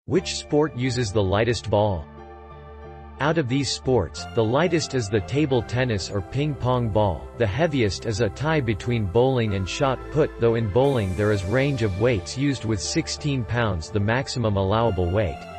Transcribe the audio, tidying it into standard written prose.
Which sport uses the lightest ball? Out of these sports, the lightest is the table tennis or ping-pong ball, the heaviest is a tie between bowling and shot put, though in bowling there is range of weights used with 16 pounds the maximum allowable weight.